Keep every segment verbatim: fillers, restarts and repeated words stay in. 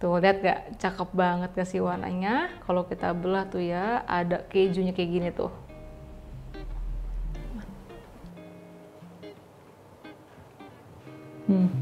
Tuh lihat gak, cakep banget gak sih warnanya? Kalau kita belah tuh ya, ada kejunya kayak gini tuh. Hmm.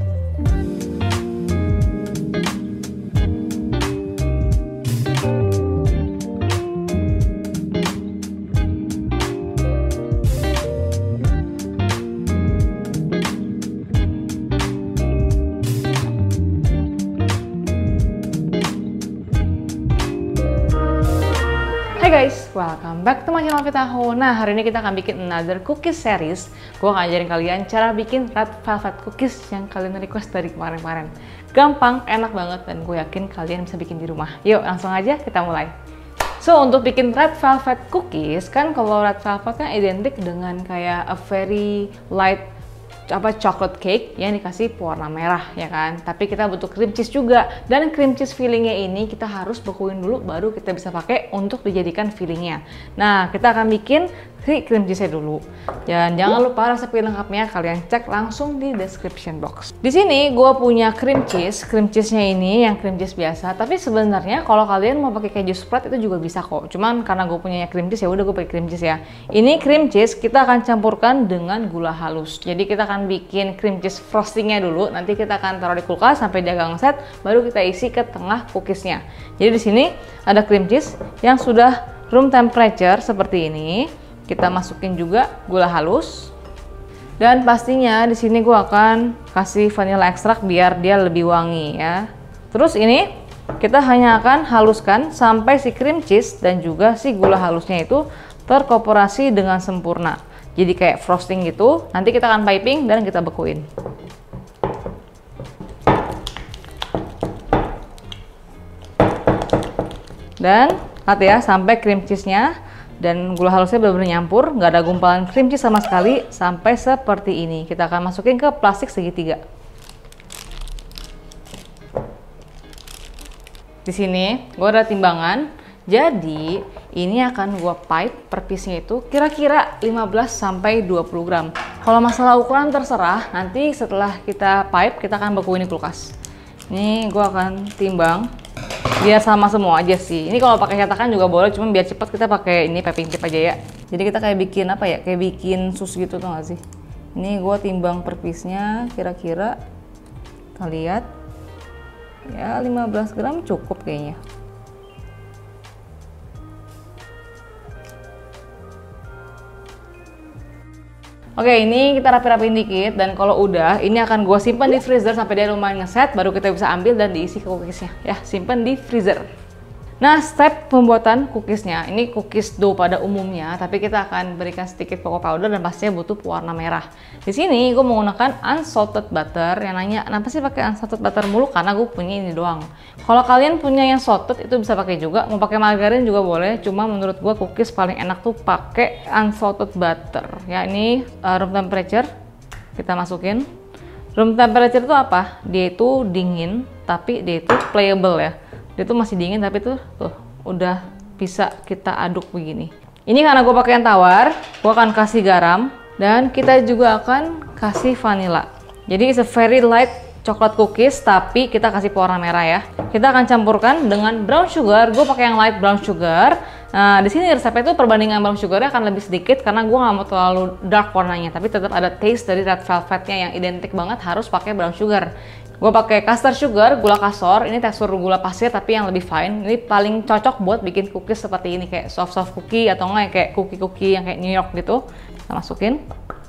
Hai guys, welcome back to my channel Vitaho. Nah, hari ini kita akan bikin another cookies series. Gue akan ajarin kalian cara bikin red velvet cookies yang kalian request dari kemarin-kemarin. Gampang, enak banget, dan gue yakin kalian bisa bikin di rumah. Yuk, langsung aja kita mulai. So, untuk bikin red velvet cookies, kan kalau red velvet kan identik dengan kayak a very light apa chocolate cake yang dikasih pewarna merah, ya kan? Tapi kita butuh cream cheese juga, dan cream cheese fillingnya ini kita harus bekuin dulu baru kita bisa pakai untuk dijadikan fillingnya. Nah, kita akan bikin si cream cheese-nya dulu. Dan jangan lupa resep lengkapnya kalian cek langsung di description box. Di sini gue punya cream cheese, cream cheese-nya ini yang cream cheese biasa. Tapi sebenarnya kalau kalian mau pakai keju spread itu juga bisa kok. Cuman karena gue punya cream cheese ya udah gue pakai cream cheese ya. Ini cream cheese kita akan campurkan dengan gula halus. Jadi kita akan bikin cream cheese frostingnya dulu. Nanti kita akan taruh di kulkas sampai dia gangset, baru kita isi ke tengah cookiesnya. Jadi di sini ada cream cheese yang sudah room temperature seperti ini. Kita masukin juga gula halus, dan pastinya di sini gue akan kasih vanilla ekstrak biar dia lebih wangi ya. Terus ini kita hanya akan haluskan sampai si cream cheese dan juga si gula halusnya itu terkorporasi dengan sempurna. Jadi kayak frosting gitu. Nanti kita akan piping dan kita bekuin. Dan lihat ya, sampai cream cheese-nya dan gula halusnya benar-benar nyampur, nggak ada gumpalan cream cheese sama sekali, sampai seperti ini. Kita akan masukin ke plastik segitiga. Di sini gue ada timbangan, jadi ini akan gue pipe per piece-nya itu kira-kira lima belas sampai dua puluh gram. Kalau masalah ukuran terserah, nanti setelah kita pipe kita akan bekuin di kulkas. Ini gue akan timbang biar sama semua aja sih. Ini kalau pakai cetakan juga boleh, cuma biar cepat kita pakai ini piping tip aja ya. Jadi kita kayak bikin apa ya, kayak bikin sus gitu tuh gak sih. Ini gue timbang per piece-nya kira-kira, kita lihat ya lima belas gram cukup kayaknya. Oke, ini kita rapi-rapiin dikit, dan kalau udah, ini akan gue simpan di freezer sampai dia lumayan ngeset, baru kita bisa ambil dan diisi ke cookiesnya. Ya, simpan di freezer. Nah, step pembuatan cookiesnya, ini cookies dough pada umumnya, tapi kita akan berikan sedikit cocoa powder dan pastinya butuh pewarna merah. Di sini gue menggunakan unsalted butter. Yang nanya, kenapa sih pakai unsalted butter mulu? Karena gue punya ini doang. Kalau kalian punya yang salted itu bisa pakai juga, mau pakai margarin juga boleh. Cuma menurut gue cookies paling enak tuh pakai unsalted butter. Ya, ini uh, room temperature kita masukin. Room temperature itu apa? Dia itu dingin, tapi dia itu playable ya. Dia tuh masih dingin tapi tuh tuh udah bisa kita aduk begini. Ini karena gue pakai yang tawar, gue akan kasih garam dan kita juga akan kasih vanilla. Jadi it's a very light chocolate cookies tapi kita kasih pewarna merah ya. Kita akan campurkan dengan brown sugar. Gue pakai yang light brown sugar. Nah, di sini resepnya itu perbandingan brown sugarnya akan lebih sedikit karena gue nggak mau terlalu dark warnanya, tapi tetap ada taste dari red velvetnya yang identik banget, harus pakai brown sugar. Gue pakai caster sugar, gula kasor. Ini tekstur gula pasir tapi yang lebih fine. Ini paling cocok buat bikin cookies seperti ini, kayak soft soft cookie atau enggak kayak cookie cookie yang kayak New York gitu. Kita masukin.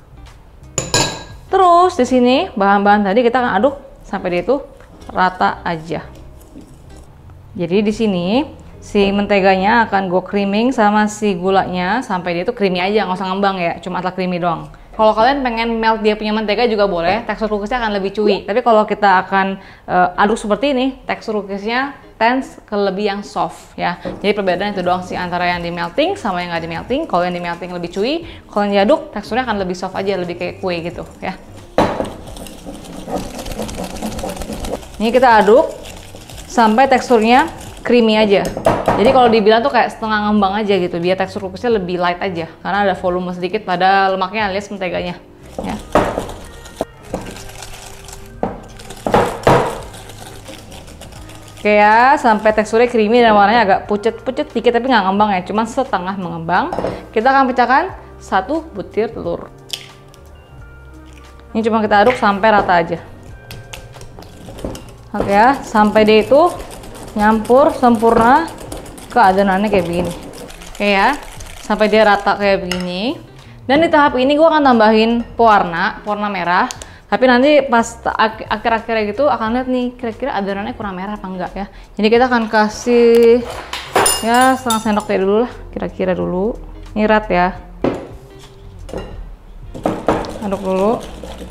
Terus di sini bahan-bahan tadi kita akan aduk sampai dia itu rata aja. Jadi di sini si menteganya akan gue creaming sama si gulanya sampai dia itu creamy aja, nggak usah ngembang ya, cuma atau creamy doang. Kalau kalian pengen melt dia punya mentega juga boleh, tekstur cookiesnya akan lebih chewy. Tapi kalau kita akan uh, aduk seperti ini, tekstur cookiesnya tends ke lebih yang soft ya. Jadi perbedaan itu doang sih antara yang di melting sama yang nggak di melting. Kalau yang di melting lebih chewy, kalau yang diaduk teksturnya akan lebih soft aja, lebih kayak kue gitu ya. Ini kita aduk sampai teksturnya creamy aja. Jadi kalau dibilang tuh kayak setengah ngembang aja gitu, biar tekstur cookiesnya lebih light aja, karena ada volume sedikit pada lemaknya alias menteganya. Ya. Oke ya, sampai teksturnya creamy dan warnanya agak pucet-pucet dikit tapi nggak ngembang ya, cuma setengah mengembang. Kita akan pecahkan satu butir telur. Ini cuma kita aduk sampai rata aja. Oke ya, sampai dia itu nyampur sempurna ke adonannya kayak begini. Oke ya, sampai dia rata kayak begini. Dan di tahap ini gue akan tambahin pewarna, pewarna merah. Tapi nanti pas akhir-akhirnya gitu akan lihat nih kira-kira adonannya kurang merah apa enggak ya. Jadi kita akan kasih ya setengah sendok teh dulu lah, kira-kira dulu. Ini rat ya. Aduk dulu.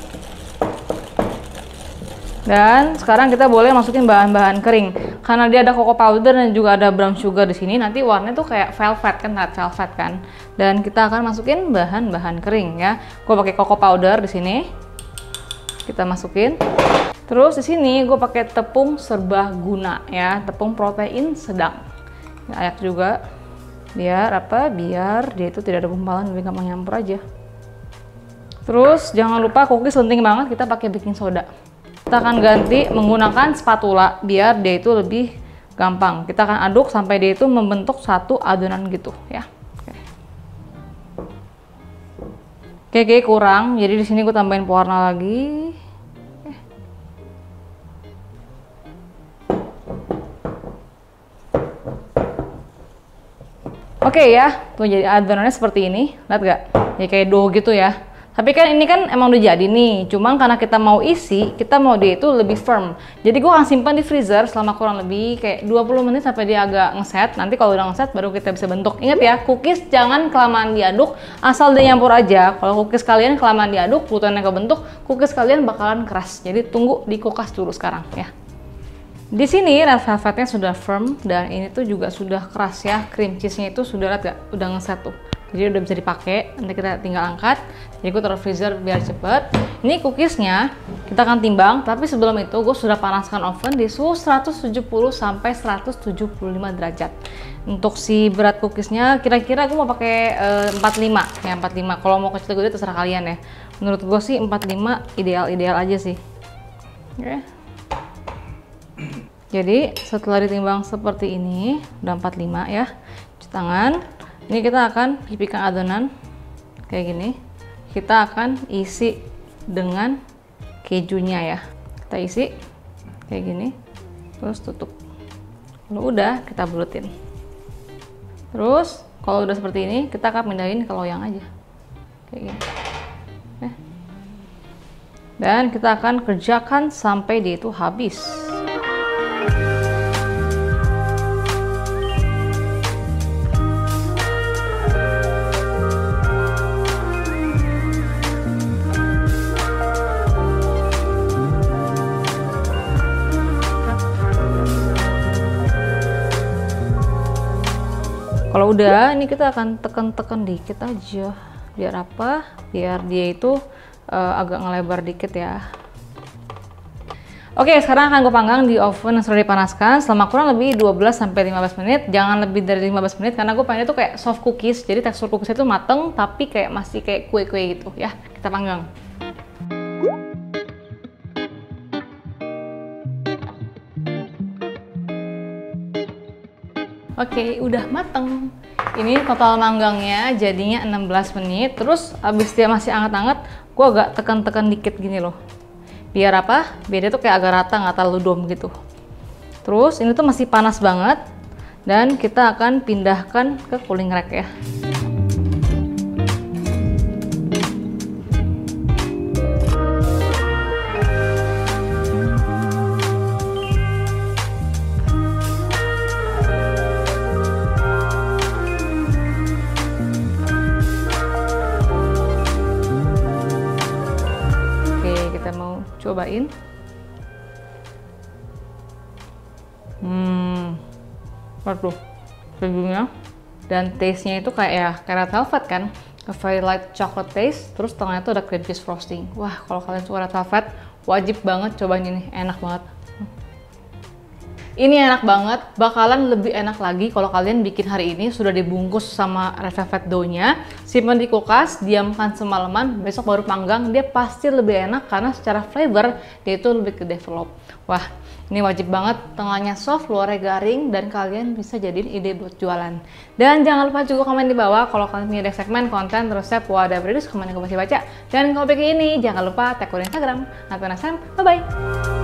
Dan sekarang kita boleh masukin bahan-bahan kering. Karena dia ada cocoa powder dan juga ada brown sugar di sini, nanti warnanya tuh kayak velvet kan, red velvet kan. Dan kita akan masukin bahan-bahan kering ya. Gue pakai cocoa powder di sini. Kita masukin. Terus di sini gue pakai tepung serbaguna ya, tepung protein sedang. Ini ayak juga. Biar apa? Biar dia itu tidak ada gumpalan, lebih gampang nyampur aja. Terus jangan lupa cookies penting banget, kita pakai baking soda. Kita akan ganti menggunakan spatula biar dia itu lebih gampang. Kita akan aduk sampai dia itu membentuk satu adonan gitu ya. Oke, oke kurang, jadi di sini gue tambahin pewarna lagi. Oke ya, tuh jadi adonannya seperti ini, lihat gak? Ya kayak dough gitu ya. Tapi kan ini kan emang udah jadi nih, cuman karena kita mau isi, kita mau dia itu lebih firm. Jadi gue akan simpan di freezer selama kurang lebih kayak dua puluh menit sampai dia agak ngeset. Nanti kalau udah ngeset baru kita bisa bentuk. Ingat ya, cookies jangan kelamaan diaduk, asal dia nyampur aja. Kalau cookies kalian kelamaan diaduk, glutennya kebentuk, cookies kalian bakalan keras. Jadi tunggu di kulkas dulu sekarang ya. Di sini red velvetnya sudah firm dan ini tuh juga sudah keras ya. Cream cheese-nya itu sudah lihat gak? Udah ngeset tuh. Jadi udah bisa dipakai, nanti kita tinggal angkat. Jadi gue taruh freezer biar cepet. Ini cookiesnya kita akan timbang, tapi sebelum itu gue sudah panaskan oven di suhu seratus tujuh puluh sampai seratus tujuh puluh lima derajat. Untuk si berat cookiesnya kira-kira gue mau pakai uh, empat puluh lima ya, empat puluh lima. Kalau mau kecil gede terserah kalian ya. Menurut gue sih empat puluh lima ideal-ideal aja sih. Oke. Okay. Jadi setelah ditimbang seperti ini, udah empat puluh lima ya. Cuci tangan. Ini kita akan pipihkan adonan kayak gini. Kita akan isi dengan kejunya ya. Kita isi kayak gini, terus tutup. Kalau udah kita bulutin. Terus kalau udah seperti ini, kita akan pindahin ke loyang aja, kayak gini. Oke. Dan kita akan kerjakan sampai dia itu habis. Kalau udah, ini kita akan tekan-tekan dikit aja. Biar apa? Biar dia itu uh, agak ngelebar dikit ya. Oke, sekarang akan gue panggang di oven yang sudah dipanaskan selama kurang lebih dua belas sampai lima belas menit. Jangan lebih dari lima belas menit karena gue pengennya tuh kayak soft cookies. Jadi tekstur cookiesnya itu mateng tapi kayak masih kayak kue-kue gitu ya. Kita panggang. Oke, udah mateng. Ini total manggangnya jadinya enam belas menit. Terus abis dia masih anget-anget, gue agak tekan-tekan dikit gini loh. Biar apa? Biar dia tuh kayak agak rata, nggak terlalu dom gitu. Terus ini tuh masih panas banget. Dan kita akan pindahkan ke cooling rack ya. Cobain. Hmm, waduh, kejunya dan taste-nya itu kayak ya kayak red velvet kan, a very light chocolate taste. Terus tengahnya itu ada cream cheese frosting. Wah, kalau kalian suka red velvet, wajib banget cobain ini, enak banget. Ini enak banget, bakalan lebih enak lagi kalau kalian bikin hari ini sudah dibungkus sama red velvet dough-nya, simpan di kulkas, diamkan semalaman, besok baru panggang, dia pasti lebih enak karena secara flavor dia itu lebih ke develop. Wah, Ini wajib banget, tengahnya soft, luarnya garing, dan kalian bisa jadiin ide buat jualan. Dan jangan lupa juga komen di bawah kalau kalian punya segmen konten resep wadah berdus, komen yang gue masih baca. Dan kalau bikin ini, jangan lupa tag ke Instagram. Bye bye.